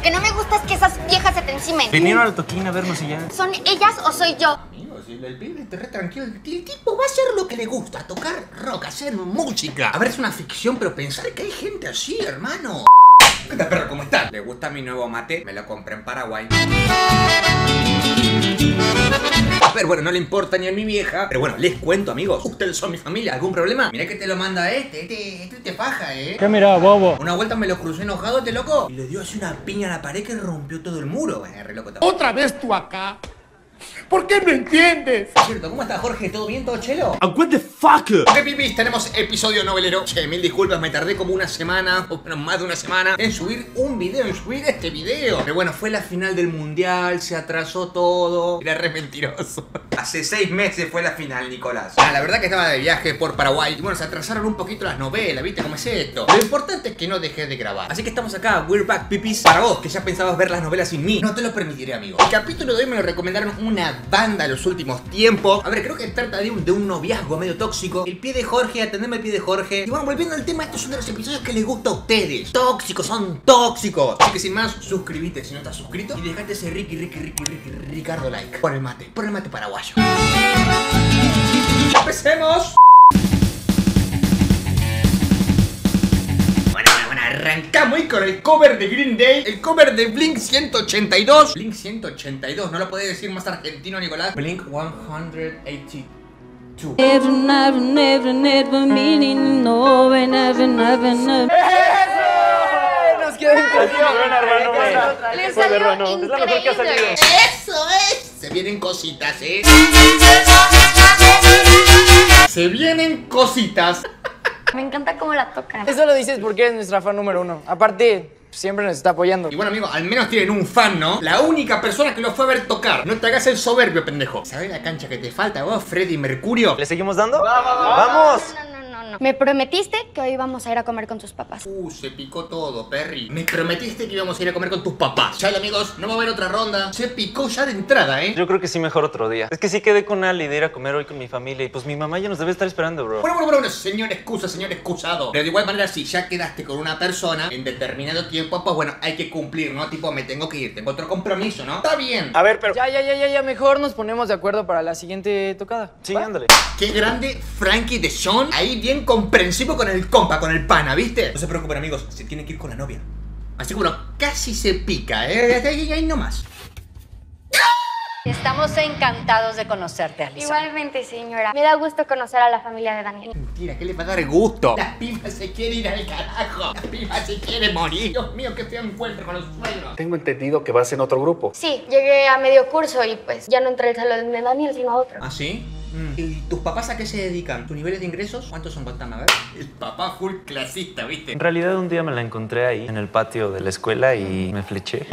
que no me gusta es que esas viejas se te encimen. Vinieron a la toquina a vernos y ya. ¿Son ellas o soy yo? Amigos, el pibe está re tranquilo. El tipo va a hacer lo que le gusta, tocar rock, hacer música. A ver, es una ficción, pero pensar que hay gente así, hermano. ¿Qué tal, perro? ¿Cómo estás? ¿Le gusta mi nuevo mate? Me lo compré en Paraguay. Pero bueno, no le importa ni a mi vieja. Pero bueno, les cuento, amigos. Ustedes son mi familia. ¿Algún problema? Mirá que te lo manda este te faja, ¿Qué mirá, bobo? Una vuelta me lo crucé enojado, este loco. Y le dio así una piña a la pared que rompió todo el muro. Re loco también. ¿Otra vez tú acá? ¿Por qué no entiendes? Cierto, ¿cómo estás, Jorge? ¿Todo bien, todo chelo? What the fuck? Ok, pipis, tenemos episodio novelero. Che, mil disculpas, me tardé como una semana, o bueno, más de una semana, en subir un video, en subir este video. Pero bueno, fue la final del mundial, se atrasó todo. Era re mentiroso. Hace 6 meses fue la final, Nicolás. La verdad que estaba de viaje por Paraguay. Y bueno, se atrasaron un poquito las novelas, ¿viste cómo es esto? Lo importante es que no dejé de grabar. Así que estamos acá, we're back, pipis. Para vos, que ya pensabas ver las novelas sin mí, no te lo permitiré, amigo. El capítulo de hoy me lo recomendaron una banda en los últimos tiempos. A ver, creo que trata de un noviazgo medio tóxico. El pie de Jorge, atendeme el pie de Jorge. Y bueno, volviendo al tema, estos son de los episodios que les gusta a ustedes. Tóxicos, son tóxicos. Así que sin más, suscríbete si no estás suscrito. Y dejate ese Ricardo like. Por el mate paraguayo. ¡Empecemos! Bueno, arrancamos ahí con el cover de Green Day. El cover de Blink 182. Blink 182, no lo podés decir más argentino, Nicolás. Blink 182. Never, never, never, never meaning no, never, never, never. Nos queda Le salió increíble. ¡Eso es! Se vienen cositas, ¿eh? Se vienen cositas. Me encanta cómo la tocan. Eso lo dices porque eres nuestra fan número 1. Aparte, siempre nos está apoyando. Y bueno, amigos, al menos tienen un fan, ¿no? La única persona que lo fue a ver tocar. No te hagas el soberbio, pendejo. ¿Sabes la cancha que te falta vos, Freddie Mercurio? ¿Le seguimos dando? ¡Vamos! No. Me prometiste que hoy vamos a ir a comer con tus papás. Se picó todo, Perry. Me prometiste que íbamos a ir a comer con tus papás. Chale, amigos, no va a haber otra ronda. Se picó ya de entrada, ¿eh? Yo creo que sí, mejor otro día. Es que sí quedé con Ali de ir a comer hoy con mi familia y pues mi mamá ya nos debe estar esperando, bro. Bueno, señor excusa, señor excusado. Pero de igual manera, si ya quedaste con una persona en determinado tiempo, pues bueno, hay que cumplir, ¿no? Tipo, me tengo que ir, tengo otro compromiso, ¿no? Está bien. A ver, pero... Ya, mejor nos ponemos de acuerdo para la siguiente tocada. Sí, ¿va? ándale. Qué grande Frankie de Sean. Ahí bien comprensivo con el compa, con el pana, ¿viste? No se preocupen, amigos, se tiene que ir con la novia. Así que bueno, casi se pica, ¿eh? Ahí nomás. Estamos encantados de conocerte, Alison. Igualmente, señora. Me da gusto conocer a la familia de Daniel. Mentira, ¿qué le va a dar gusto? La piba se quiere ir al carajo. La piba se quiere morir. Dios mío, qué feo encuentro con los suegros. Tengo entendido que vas en otro grupo. Sí, llegué a medio curso y pues ya no entré al salón de Daniel, sino a otro. ¿Ah, sí? ¿Y tus papás a qué se dedican? ¿Tus niveles de ingresos? ¿Cuántos son? Contame, a ver. El papá full clasista, ¿viste? En realidad un día me la encontré ahí en el patio de la escuela y me fleché.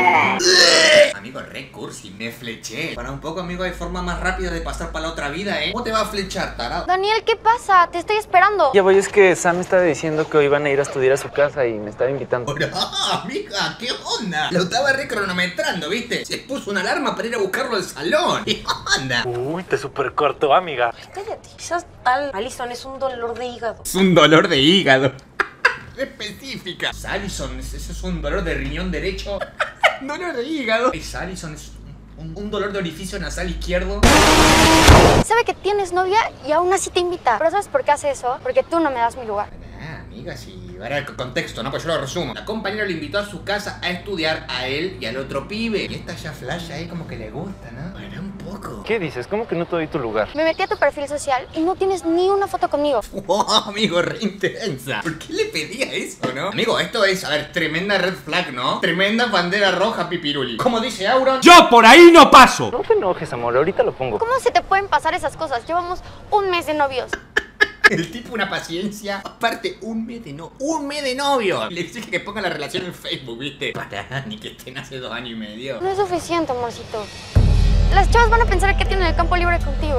Amigo, re cursi, me fleché. Para un poco, amigo, hay forma más rápida de pasar para la otra vida, ¿eh? ¿Cómo te va a flechar, tarado? Daniel, ¿qué pasa? Te estoy esperando. Ya voy, es que Sam me estaba diciendo que hoy iban a ir a estudiar a su casa y me estaba invitando. Hola, amiga, ¿qué onda? Lo estaba re cronometrando, ¿viste? Se puso una alarma para ir a buscarlo al salón. ¿Qué onda? Uy, te super cortó, amiga. Cállate, quizás tal Alison es un dolor de hígado. Es un dolor de hígado. Específica. Alison, ¿ese es un dolor de riñón derecho? Dolor de hígado. Alison, es un dolor de orificio nasal izquierdo. Sabe que tienes novia y aún así te invita. ¿Pero sabes por qué hace eso? Porque tú no me das mi lugar. Amiga, sí. Ahora el contexto, ¿no? Pues yo lo resumo. La compañera lo invitó a su casa a estudiar a él y al otro pibe. Y esta ya flash ahí como que le gusta, ¿no? Bueno, un poco. ¿Qué dices? ¿Cómo que no te doy tu lugar? Me metí a tu perfil social y no tienes ni una foto conmigo. Wow, amigo, re intensa. ¿Por qué le pedía eso, no? Amigo, esto es, a ver, tremenda red flag, ¿no? Tremenda bandera roja, pipiruli. Como dice Auron, ¡yo por ahí no paso! No te enojes, amor, ahorita lo pongo. ¿Cómo se te pueden pasar esas cosas? Llevamos un mes de novios. el tipo una paciencia. Aparte, un mes de novio. Le exige que ponga la relación en Facebook, ¿viste? Para, ni que estén hace 2 años y medio. No es suficiente, amorcito. Las chavas van a pensar que tienen el campo libre contigo.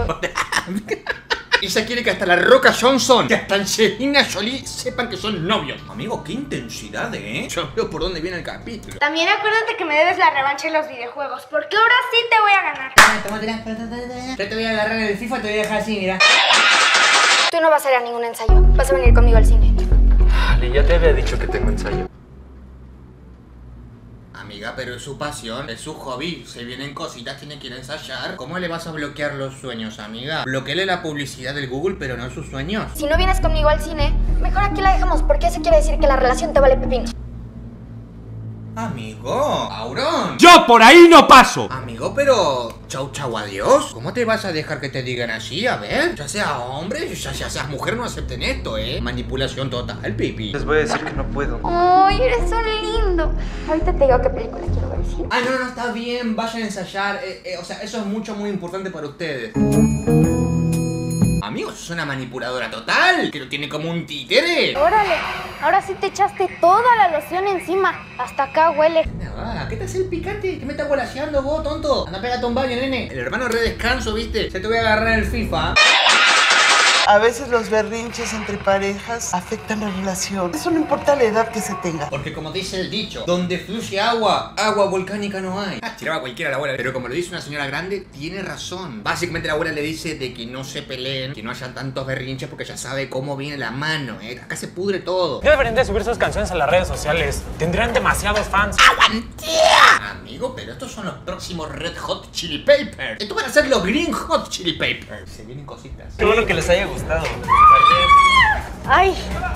Ella quiere que hasta la Roca Johnson, que hasta Angelina Jolie sepan que son novios. Amigo, qué intensidad, ¿eh? Yo veo por dónde viene el capítulo. También acuérdate que me debes la revancha en los videojuegos, porque ahora sí te voy a ganar. Yo te voy a agarrar en el FIFA y te voy a dejar así, mira. Tú no vas a ir a ningún ensayo. Vas a venir conmigo al cine. Ali, ya te había dicho que tengo ensayo. Amiga, pero es su pasión, es su hobby. Se vienen cositas, tiene que ir a ensayar. ¿Cómo le vas a bloquear los sueños, amiga? Bloqueale la publicidad del Google, pero no sus sueños. Si no vienes conmigo al cine, mejor aquí la dejamos, porque eso quiere decir que la relación te vale pepino. Amigo, Auron. ¡Yo por ahí no paso! Amigo, pero... Chau, chau, adiós. ¿Cómo te vas a dejar que te digan así? A ver, ya sea hombre, ya seas mujer, no acepten esto, ¿eh? Manipulación total, pipi. Les voy a decir que no puedo. ¡Ay, eres un lindo! Ahorita te digo qué película quiero ver, ¿sí? Ah, no, está bien, vayan a ensayar. O sea, eso es muy importante para ustedes. Amigos, es una manipuladora total, que lo tiene como un títere. Órale, ahora sí te echaste toda la loción encima. Hasta acá huele. ¿Qué te hace el picante? ¿Qué me estás volaseando vos, tonto? Anda, pégate un baño, nene. El hermano re descanso, ¿viste? Ya te voy a agarrar en el FIFA. A veces los berrinches entre parejas afectan la relación. Eso no importa la edad que se tenga. Porque como dice el dicho, donde fluye agua, agua volcánica no hay. Tiraba cualquiera a la abuela, pero como lo dice una señora grande, tiene razón. Básicamente la abuela le dice de que no se peleen, que no haya tantos berrinches porque ya sabe cómo viene la mano, Acá se pudre todo. Ya deberían de subir sus canciones a las redes sociales. Tendrían demasiados fans. ¡Aguantía! Amigo, pero estos son los próximos Red Hot Chili Peppers. Estos van a ser los Green Hot Chili Peppers. Se vienen cositas. Qué bueno que les haya gustado. Ay.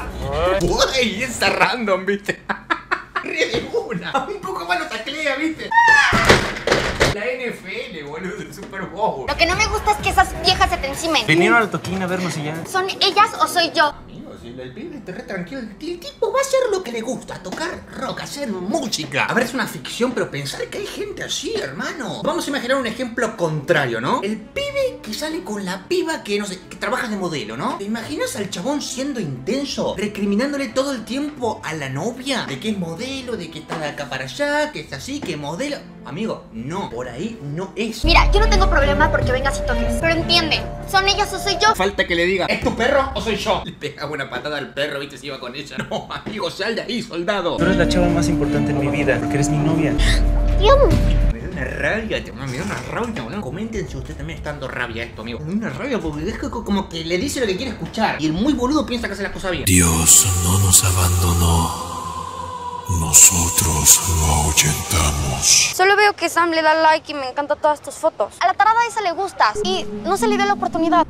Uy, está random, ¿viste? Ríe de una. Un poco más lo taclea, ¿viste? La NFL, boludo, el Super Bowl. Lo que no me gusta es que esas viejas se te encimen. Vinieron al toquín a vernos y ya. ¿Son ellas o soy yo? El pibe está re tranquilo. El tipo va a hacer lo que le gusta, tocar rock, hacer música. A ver, es una ficción, pero pensar que hay gente así, hermano. Vamos a imaginar un ejemplo contrario, ¿no? El pibe que sale con la piba que, no sé, que trabaja de modelo, ¿no? ¿Te imaginas al chabón siendo intenso? Recriminándole todo el tiempo a la novia de que es modelo, de que está de acá para allá, que es así, que modelo. Amigo, no, por ahí no es. Mira, yo no tengo problema porque vengas y toques. Pero entiende, ¿son ellas o soy yo? Falta que le diga, ¿es tu perro o soy yo? Le pegaba una patada al perro, ¿viste? Si iba con ella. No, amigo, sal de ahí, soldado. Tú eres la chava más importante en mi vida, porque eres mi novia. Me da una rabia, me da una rabia, ¿no? Comenten si usted también está dando rabia esto, amigo. Me da una rabia porque es como que le dice lo que quiere escuchar. Y el muy boludo piensa que hace las cosas bien. Dios no nos abandonó. Nosotros lo ahuyentamos. Solo veo que Sam le da like y me encantan todas tus fotos. A la tarada esa le gustas y no se le dio la oportunidad.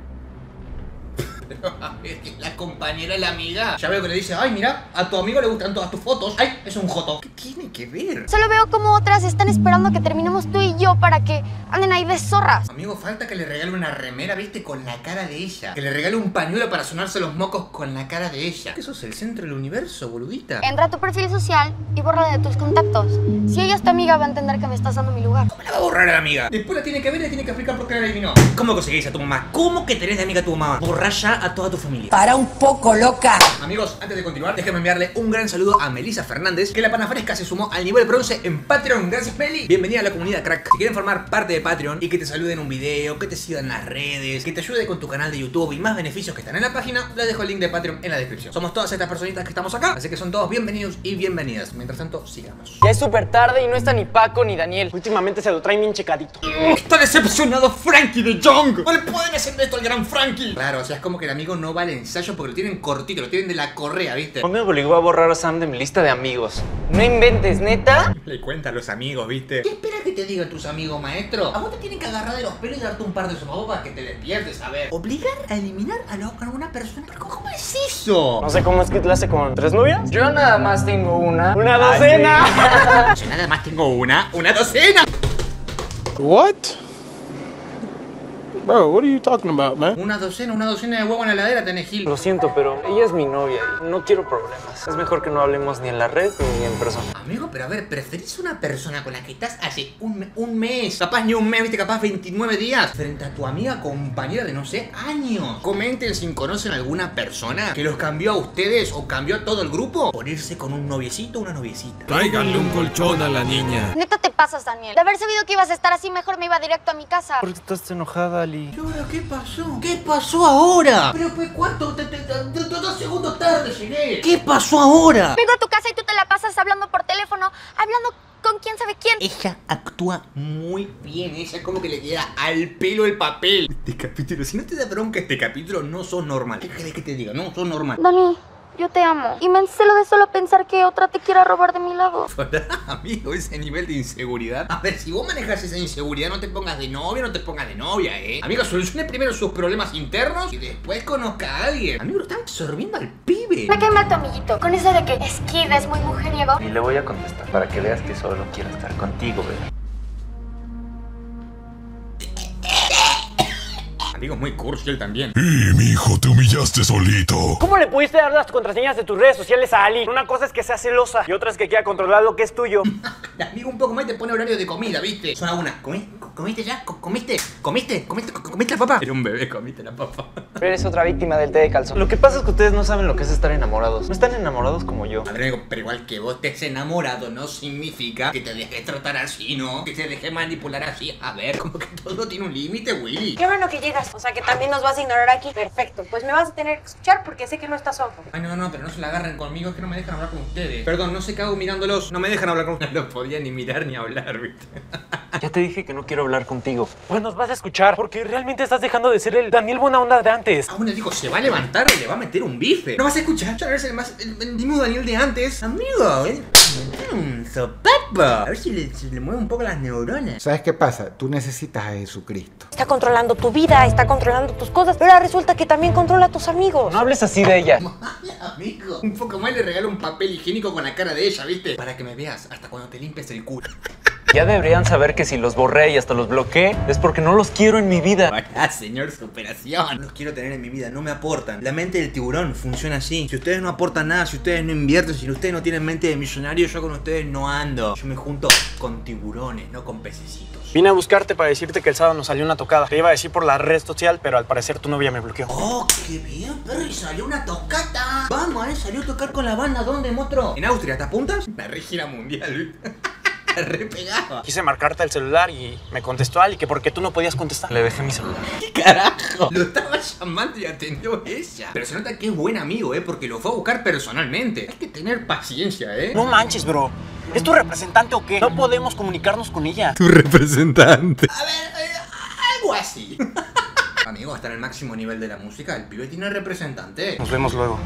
Pero a ver, la compañera, la amiga. Ya veo que le dice, ay, mira, a tu amigo le gustan todas tus fotos. Ay, es un joto. ¿Qué tiene que ver? Solo veo como otras están esperando que terminemos tú y yo para que anden ahí de zorras. Amigo, falta que le regale una remera, viste, con la cara de ella. Que le regale un pañuelo para sonarse los mocos con la cara de ella. Eso es el centro del universo, boludita. Entra a tu perfil social y borra de tus contactos. Si ella es tu amiga, va a entender que me estás dando mi lugar. ¿Cómo la va a borrar a la amiga? Después la tiene que ver y le tiene que explicar por qué la eliminó. ¿Cómo conseguís a tu mamá? ¿Cómo que tenés de amiga a tu mamá? Borra ya a toda tu familia. Para un poco, loca. Amigos, antes de continuar, déjenme enviarle un gran saludo a Melissa Fernández, que la pana fresca se sumó al nivel bronce en Patreon. Gracias, Meli. Bienvenida a la comunidad, crack. Si quieren formar parte de Patreon y que te saluden en un video, que te sigan en las redes, que te ayude con tu canal de YouTube y más beneficios que están en la página, les dejo el link de Patreon en la descripción. Somos todas estas personitas que estamos acá, así que son todos bienvenidos y bienvenidas. Mientras tanto, sigamos. Ya es súper tarde y no está ni Paco ni Daniel. Últimamente se lo traen bien checadito. Está decepcionado Frankie de Jong. No le pueden hacer esto al gran Frankie. Claro, o sea, es como que el amigo no va al ensayo porque lo tienen cortito, lo tienen de la correa, ¿viste? Me obligó a borrar a Sam de mi lista de amigos. No inventes, ¿neta? Le cuenta a los amigos, ¿viste? ¿Qué esperas que te digan tus amigos, maestro? A vos te tienen que agarrar de los pelos y darte un par de sopapos para que te despiertes, a ver. ¿Obligar a eliminar a alguna persona? ¿Pero cómo es eso? No sé cómo es que te lo hace con 3 novias. Yo nada más tengo una. ¡Una docena! Yo nada más tengo una docena. What? Bro, what are you talking about, man? Una docena de huevo en la heladera tenés, Gil. Lo siento, pero ella es mi novia y no quiero problemas. Es mejor que no hablemos ni en la red ni en persona. Amigo, pero a ver, ¿preferís una persona con la que estás hace un mes? Capaz ni un mes, viste, capaz 29 días. Frente a tu amiga compañera de, no sé, años. Comenten si conocen a alguna persona que los cambió a ustedes o cambió a todo el grupo por irse con un noviecito o una noviecita. Tráiganle un colchón a la niña. Neta te pasas, Daniel. De haber sabido que ibas a estar así, mejor me iba directo a mi casa. ¿Por qué estás enojada, Ali? ¿Y ahora qué pasó? ¿Qué pasó ahora? Pero pues, ¿cuánto? 2 segundos tarde llegué. ¿Qué pasó ahora? Vengo a tu casa y tú te la pasas hablando por teléfono, hablando con quién sabe quién. Ella actúa muy bien, ella como que le queda al pelo el papel. Este capítulo, si no te da bronca este capítulo, no sos normal. ¿Qué querés que te diga? No sos normal. Dani, Yo te amo. Y me encelo de solo pensar que otra te quiera robar de mi lado. Amigo, ese nivel de inseguridad. A ver, si vos manejas esa inseguridad, no te pongas de novia, no te pongas de novia, Amigo, solucione primero sus problemas internos y después conozca a alguien. Amigo, lo están absorbiendo al pibe. Me cae mal tu amiguito. Con eso de que es kid, es muy mujeriego. Y le voy a contestar para que veas que solo quiero estar contigo, bebé. Amigo, muy cursi él también. Mijo, te humillaste solito. ¿Cómo le pudiste dar las contraseñas de tus redes sociales a Ali? Una cosa es que sea celosa y otra es que quiera controlar lo que es tuyo. Amigo, un poco más y te pone horario de comida, ¿viste? Suena una. ¿Comiste ya? ¿Comiste la papa? Era un bebé, comiste la papa. Eres otra víctima del té de calzón. Lo que pasa es que ustedes no saben lo que es estar enamorados. No están enamorados como yo. A ver, amigo, pero igual que vos estés enamorado no significa que te dejes tratar así, ¿no? Que te dejes manipular así. A ver, como que todo tiene un límite, Willy. Qué bueno que llegas. O sea que también nos vas a ignorar aquí. Perfecto. Pues me vas a tener que escuchar porque sé que no estás ojo. Ay, no, pero no se la agarren conmigo, es que no me dejan hablar con ustedes. Perdón, no sé qué hago mirándolos. No me dejan hablar con ustedes. No podía ni mirar ni hablar, ¿viste? Ya te dije que no quiero hablar contigo. Pues nos vas a escuchar porque realmente estás dejando de ser el Daniel buena onda de antes. Aún le digo, se va a levantar y le va a meter un bife. No vas a escuchar. Ya no eres el mismo Daniel de antes. Amigo, un sopapo. A ver si le mueve un poco las neuronas. ¿Sabes qué pasa? Tú necesitas a Jesucristo. Está controlando tu vida, está controlando tus cosas, pero ahora resulta que también controla a tus amigos. No hables así de ella. Amigo, un poco más le regalo un papel higiénico con la cara de ella, ¿viste? Para que me veas hasta cuando te limpies el culo. Ya deberían saber que si los borré y hasta los bloqueé es porque no los quiero en mi vida. Vaya, señor superación. No los quiero tener en mi vida, no me aportan. La mente del tiburón funciona así. Si ustedes no aportan nada, si ustedes no invierten, si ustedes no tienen mente de millonario, yo con ustedes no ando. Yo me junto con tiburones, no con pececitos. Vine a buscarte para decirte que el sábado nos salió una tocada. Te iba a decir por la red social, pero al parecer tu novia me bloqueó. Oh, qué bien, perro, y salió una tocata. Vamos, salió a tocar con la banda. ¿Dónde, monstruo? ¿En Austria? ¿Te apuntas? La gira mundial, re pegado. Quise marcarte el celular y me contestó Ali que porque tú no podías contestar. Le dejé mi celular. ¿Qué carajo? Lo estaba llamando y atendió ella. Pero se nota que es buen amigo, porque lo fue a buscar personalmente. Hay que tener paciencia, No manches, bro. ¿Es tu representante o qué? No podemos comunicarnos con ella. Tu representante. A ver, algo así. Amigo, hasta en el máximo nivel de la música, el pibe tiene representante. Nos vemos luego.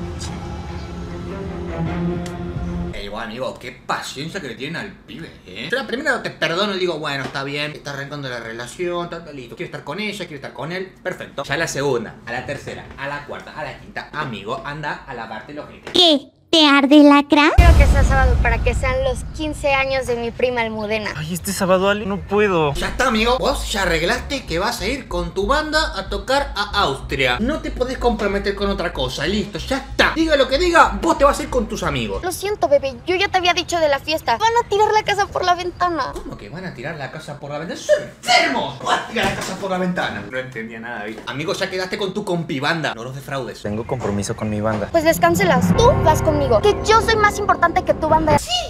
Igual, amigo, qué paciencia que le tienen al pibe, Yo la primera te perdono y digo, bueno, está bien, está arrancando la relación, está listo. Quiere estar con ella, quiere estar con él, perfecto. Ya la segunda, a la tercera, a la cuarta, a la quinta, amigo, anda a lavarte el ojete. ¿Qué? ¿Te arde la cra? Quiero que sea sábado para que sean los 15 años de mi prima Almudena. Ay, este sábado, Ali, no puedo. Ya está, amigo. Vos ya arreglaste que vas a ir con tu banda a tocar a Austria. No te podés comprometer con otra cosa. Listo, ya está. Diga lo que diga, vos te vas a ir con tus amigos. Lo siento, bebé. Yo ya te había dicho de la fiesta. Van a tirar la casa por la ventana. ¿Cómo que van a tirar la casa por la ventana? ¡Son enfermos! Van a tirar la casa por la ventana. No entendía nada, ¿viste? Amigo, ya quedaste con tu compibanda. No los defraudes. Tengo compromiso con mi banda. Pues les cancelas. Tú vas conmigo. Que yo soy más importante que tu banda. Sí.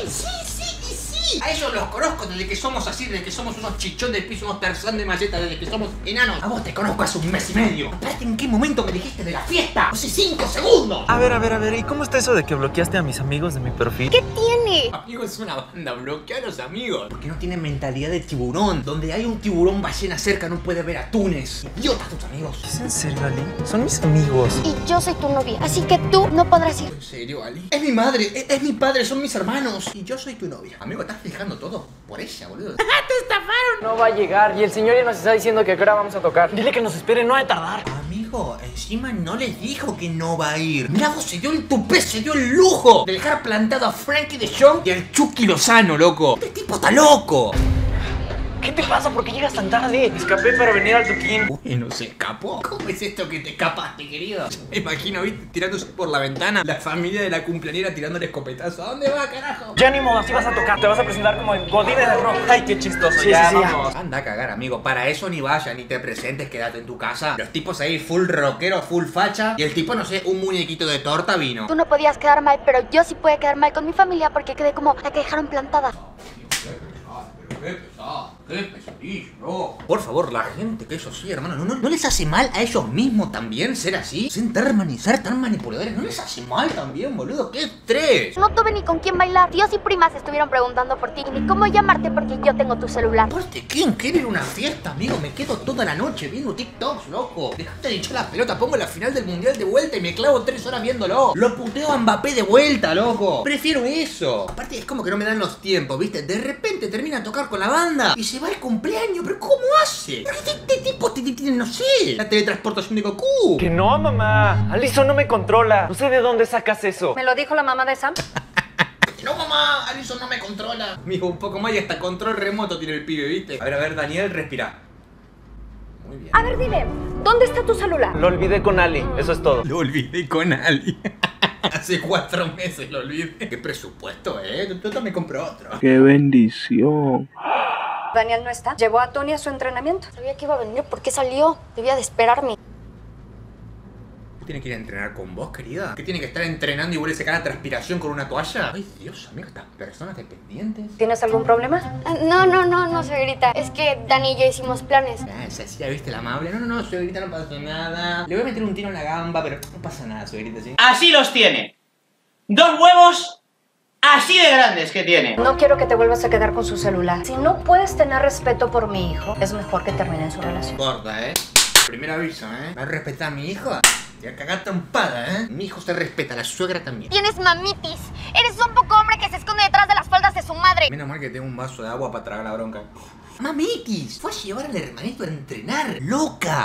A ellos los conozco desde que somos así, desde que somos unos chichón de piso, unos Tarzán de malleta, desde que somos enanos. A vos te conozco hace un mes y medio. Aparte, ¿en qué momento me dijiste de la fiesta? Hace 5 segundos. A ver, ¿y cómo está eso de que bloqueaste a mis amigos de mi perfil? ¿Qué tiene? Amigo, es una banda, bloquea a los amigos. Porque no tienen mentalidad de tiburón. Donde hay un tiburón ballena cerca no puede ver atunes. Idiotas tus amigos. ¿Es en serio, Ali? Son mis amigos. Y yo soy tu novia, así que tú no podrás ir. ¿En serio, Ali? Es mi madre, es mi padre, son mis hermanos. Y yo soy tu novia. Amigo, estás dejando todo por ella, boludo. ¡Te estafaron! No va a llegar y el señor ya nos está diciendo que ahora vamos a tocar. Dile que nos espere, no ha de tardar. Amigo, encima no les dijo que no va a ir. Mirá, vos se dio el tupé, se dio el lujo de dejar plantado a Frankie de Jong y al Chucky Lozano, loco. Este tipo está loco. ¿Qué te pasa? ¿Por qué llegas tan tarde? Escapé para venir al toquín. Uy, ¿no se escapó? ¿Cómo es esto que te escapaste, querido? Me imagino, ¿viste? Tirándose por la ventana. La familia de la cumpleañera tirándole escopetazo. ¿A dónde va, carajo? Ya ni modo, así vas a tocar. Te vas a presentar como el Godínez de rock. Ay, qué chistoso. Sí, vamos. Anda a cagar, amigo. Para eso ni vayas, ni te presentes, quédate en tu casa. Los tipos ahí full rockero, full facha. Y el tipo, no sé, un muñequito de torta vino. Tú no podías quedar mal, pero yo sí pude quedar mal con mi familia porque quedé como la que dejaron plantada. qué pesadillo. Por favor, la gente que es así, hermano, ¿no les hace mal a ellos mismos también ser así? Ser tan manipuladores, ¿no les hace mal también, boludo? ¡Qué estrés! No tuve ni con quién bailar. Tíos y primas estuvieron preguntando por ti y ni cómo llamarte porque yo tengo tu celular. Aparte, ¿quién quiere ir a una fiesta, amigo? Me quedo toda la noche viendo TikToks, loco. Dejate de hinchar la pelota, pongo la final del mundial de vuelta y me clavo 3 horas viéndolo. Lo puteo a Mbappé de vuelta, loco. Prefiero eso. Aparte, es como que no me dan los tiempos, ¿viste? De repente termina a tocar con la banda y se va el cumpleaños. ¿Pero cómo hace? Este tipo tiene, no sé, la teletransportación de Goku. Que no, mamá. Alison no me controla. No sé de dónde sacas eso. ¿Me lo dijo la mamá de Sam? No, mamá, Alison no me controla. Mijo, un poco más y hasta control remoto tiene el pibe, ¿viste? A ver, Daniel, respira. Muy bien. A ver, dile, ¿dónde está tu celular? Lo olvidé con Ali, eso es todo. Lo olvidé con Ali. Hace 4 meses lo olvidé. ¿Qué presupuesto, Yo también compro otro. ¡Qué bendición! Daniel no está. Llevó a Tony a su entrenamiento. Sabía que iba a venir. ¿Por qué salió? Debía de esperarme. ¿Qué tiene que ir a entrenar con vos, querida? ¿Qué tiene que estar entrenando y volverse cada transpiración con una toalla? Ay, Dios, amigo, estas personas dependientes. ¿Tienes algún problema? No, suegrita. Es que Dani y yo hicimos planes. Sí, ya viste la amable. No, suegrita, no pasa nada. Le voy a meter un tiro en la gamba, pero no pasa nada, suegrita, ¿sí? Así los tiene. 2 huevos así de grandes que tiene. No quiero que te vuelvas a quedar con su celular. Si no puedes tener respeto por mi hijo, es mejor que terminen su relación. Gorda, Primer aviso, ¿Va a respetar a mi hijo? Te va a cagar trompada, Mi hijo se respeta, la suegra también. Tienes mamitis. Eres un poco hombre que se esconde detrás de las faldas de su madre. Menos mal que tengo un vaso de agua para tragar la bronca. Mamitis, fue a llevar al hermanito a entrenar. ¡Loca!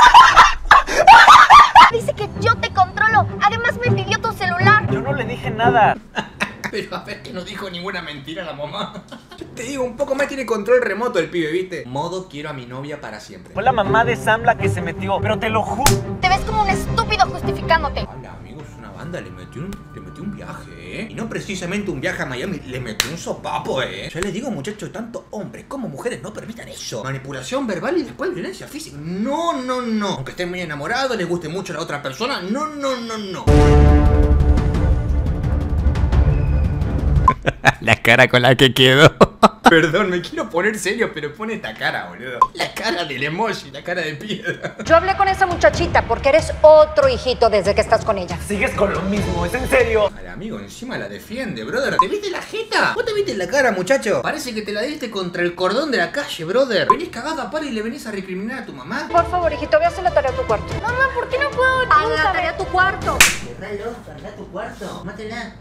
Dice que yo te controlo. Además me pidió tu celular. Yo no le dije nada. Pero a ver que no dijo ninguna mentira la mamá. Te digo, un poco más tiene control remoto el pibe, ¿viste? Modo quiero a mi novia para siempre. Fue la mamá de Sam la que se metió, pero te lo juro. Te ves como un estúpido justificándote. Hola, amigos, una banda le metió un viaje, Y no precisamente un viaje a Miami, le metió un sopapo, Ya les digo, muchachos, tanto hombres como mujeres no permitan eso. Manipulación verbal y después violencia física. No. Aunque estén muy enamorados, les guste mucho a la otra persona. No. La cara con la que quedó. Perdón, me quiero poner serio, pero pone esta cara, boludo. La cara del emoji, la cara de piedra. Yo hablé con esa muchachita porque eres otro hijito desde que estás con ella. Sigues con lo mismo, ¿es en serio? Al amigo encima la defiende, brother. ¿Te viste la jeta? ¿Vos te viste la cara, muchacho? Parece que te la diste contra el cordón de la calle, brother. Venís cagada a par y le venís a recriminar a tu mamá. Por favor, hijito, ve a hacer la tarea a tu cuarto. Mamá, ¿por qué no puedo? Haz la tarea a tu cuarto. Anda a tu cuarto. Tómatela.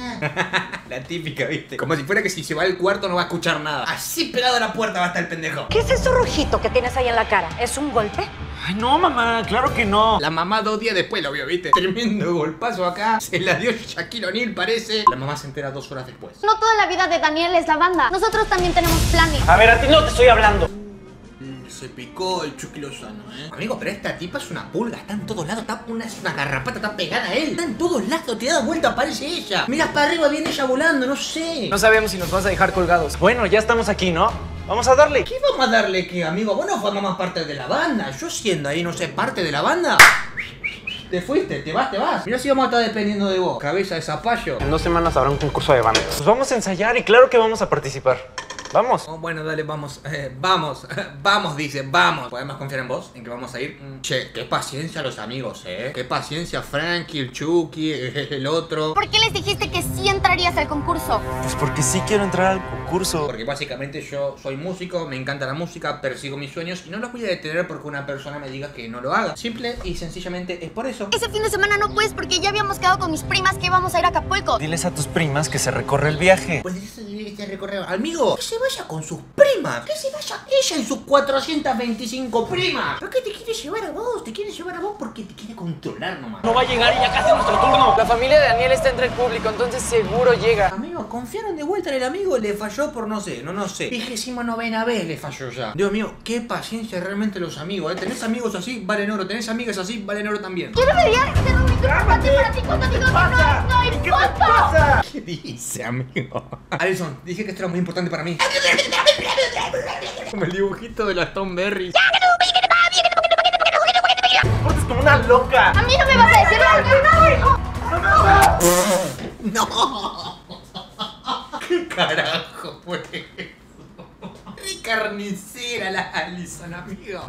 La típica, ¿viste? Como si fuera que si se va al cuarto no va a escuchar nada. Así pegado a la puerta va a estar el pendejo. ¿Qué es eso rojito que tienes ahí en la cara? ¿Es un golpe? Ay, no, mamá, claro que no. La mamá 2 días después lo vio, ¿viste? Tremendo golpazo acá. Se la dio Shaquille O'Neal, parece. La mamá se entera 2 horas después. No toda la vida de Daniel es la banda. Nosotros también tenemos planes. A ver, a ti no te estoy hablando. Se picó el Chucky Lozano, Amigo, pero esta tipa es una pulga. Está en todos lados. Es una garrapata, está pegada a él. Está en todos lados. Te das vuelta, aparece ella. Miras para arriba, viene ella volando, no sé. No sabemos si nos vas a dejar colgados. Bueno, ya estamos aquí, ¿no? Vamos a darle. ¿Qué vamos a darle qué, amigo? Vos no formamos parte de la banda. Yo siendo ahí, no sé, parte de la banda. Te fuiste, te vas. Mirá si vamos a estar dependiendo de vos. Cabeza de zapallo. En 2 semanas habrá un concurso de bandas. Pues vamos a ensayar y claro que vamos a participar. ¿Vamos? Oh, bueno, dale, vamos. Vamos, dice, vamos. ¿Podemos confiar en vos? ¿En que vamos a ir? Che, qué paciencia los amigos, Qué paciencia Frankie, el Chucky, el otro. ¿Por qué les dijiste que sí entrarías al concurso? Pues porque sí quiero entrar al concurso. Porque básicamente yo soy músico, me encanta la música, persigo mis sueños y no los voy a detener porque una persona me diga que no lo haga. Simple y sencillamente es por eso. Ese fin de semana no puedes porque ya habíamos quedado con mis primas que íbamos a ir a Acapulco. Diles a tus primas que se recorre el viaje. Pues eso que se recorre. Amigo, que se vaya con sus primas. Que se vaya ella y sus 425 primas. ¿Por qué te quiere llevar a vos? Te quiere llevar a vos porque te quiere controlar nomás. No va a llegar y ya casi nuestro turno. La familia de Daniel está entre el público, entonces seguro llega. Amigo, confiaron de vuelta en el amigo. Le falló por no sé. 29ª vez le falló ya. Dios mío, qué paciencia realmente los amigos, Tenés amigos así, valen oro. Tenés amigas así, valen oro también. ¿Qué debería ser un micrófono para ti cuando digo que no hay ¿Qué te pasa? ¿Qué dice, amigo? Alison, dije que esto era muy importante para mí. Como el dibujito de la Tom Berry. ¡Portes como una loca! A mí no me vas a decir nada. No. ¿Qué carajo fue eso? ¿Qué carnicera la Alison, amigo.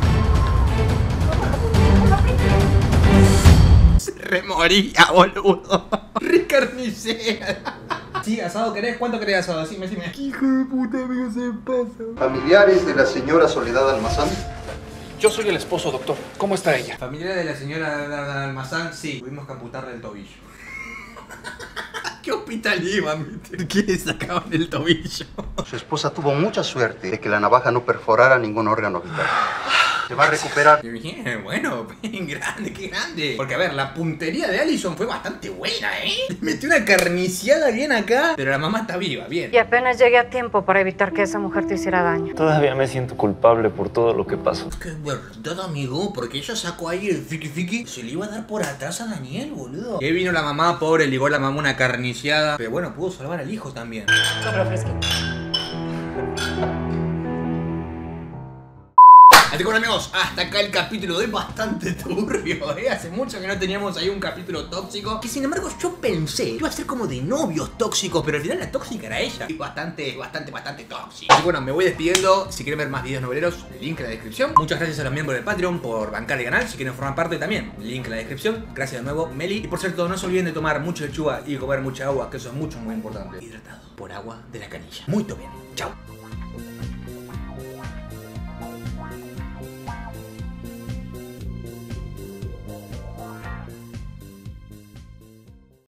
Se remoría, boludo. Re carnicera. Sí, asado querés, ¿cuánto querés asado? Decime. ¿Qué hijo de puta, amigo, se pasa? ¿Familiares de la señora Soledad Almazán? Yo soy el esposo, doctor. ¿Cómo está ella? Familiar de la señora Almazán, sí. Tuvimos que amputarle el tobillo. ¿Qué hospital iba? ¿Qué le sacaban el tobillo? Su esposa tuvo mucha suerte de que la navaja no perforara ningún órgano vital. Se va a recuperar. Qué bien, bueno, bien grande, qué grande. Porque a ver, la puntería de Alison fue bastante buena, ¿eh? Le metió una carniciada bien acá, pero la mamá está viva, bien. Y apenas llegué a tiempo para evitar que esa mujer te hiciera daño. Todavía me siento culpable por todo lo que pasó. Qué verdad, amigo, porque ella sacó ahí el fiki, se le iba a dar por atrás a Daniel, boludo. Y ahí vino la mamá, pobre, ligó a la mamá una carniciada. Pero bueno, pudo salvar al hijo también. Compra fresquito. Así que bueno, amigos, hasta acá el capítulo de bastante turbio, ¿eh? Hace mucho que no teníamos ahí un capítulo tóxico. Que sin embargo yo pensé que iba a ser como de novios tóxicos, pero al final la tóxica era ella. Y bastante tóxica. Así que bueno, me voy despidiendo. Si quieren ver más videos noveleros, link en la descripción. Muchas gracias a los miembros del Patreon por bancar el canal. Si quieren formar parte también, link en la descripción. Gracias de nuevo, Meli. Y por cierto, no se olviden de tomar mucha lechuga y comer mucha agua, que eso es muy importante. Hidratado por agua de la canilla. Muy bien.